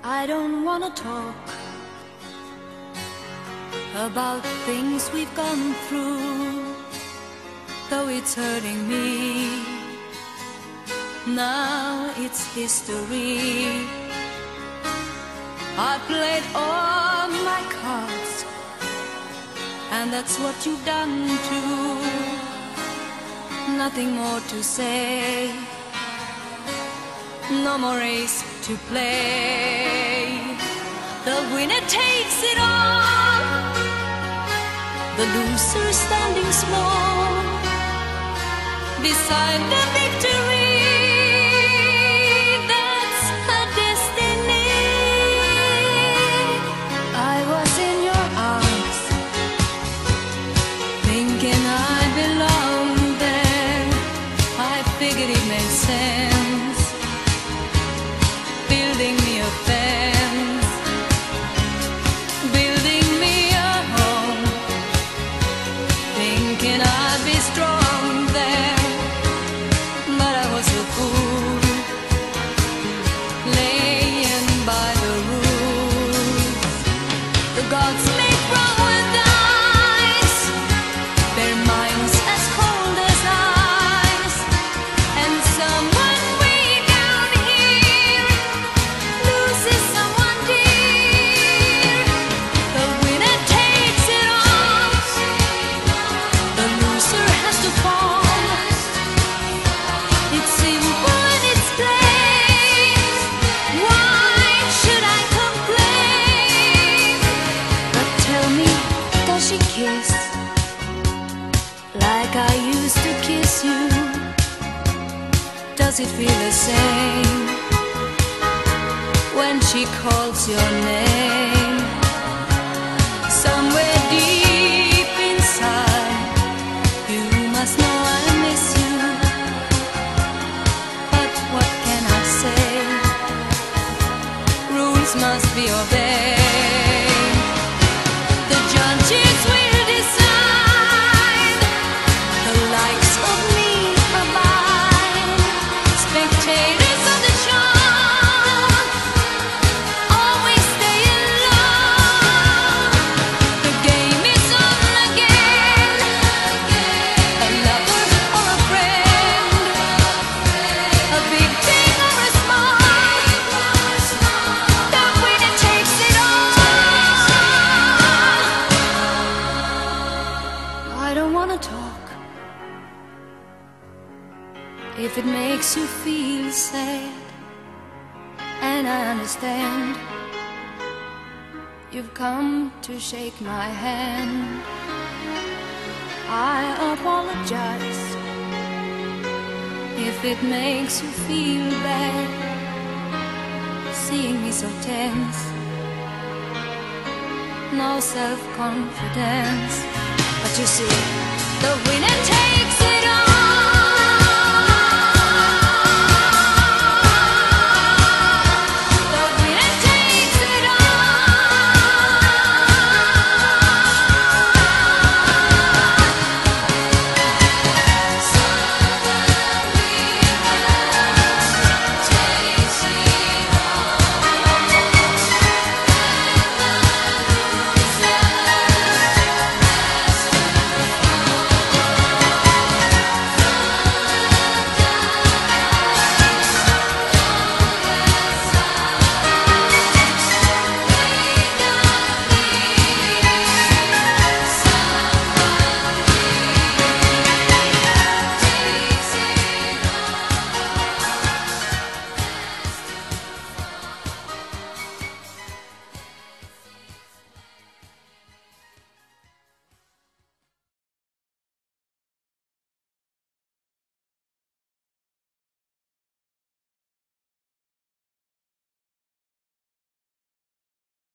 I don't wanna talk about things we've gone through, though it's hurting me. Now it's history. I played all my cards, and that's what you've done too. Nothing more to say, no more race to play. The winner takes it all, the loser standing small beside the victory. That's her destiny. I was in your arms, thinking I belonged there. I figured it made sense, building me a fence, building me a home, thinking I'd be strong there. But I was a fool, laying by the rules. The gods make wrong with ice, their minds as cold as ice, and someone way down here loses someone dear. The winner takes it all, the loser has to fall. It's simple and it's plain. Why should I complain? But tell me, does she kiss like I used to kiss you? Does it feel the same when she calls your name? Somewhere deep inside, you must know I miss you. But what can I say? Rules must be obeyed. The judges will decide, the likes of me abide. Spectators of the show always stay alone. The game is on again, a lover or a friend, a big thing or a small, the winner takes it all. I don't wanna talk if it makes you feel sad, and I understand. You've come to shake my hand. I apologize if it makes you feel bad, seeing me so tense, no self-confidence. But you see, the winner takes it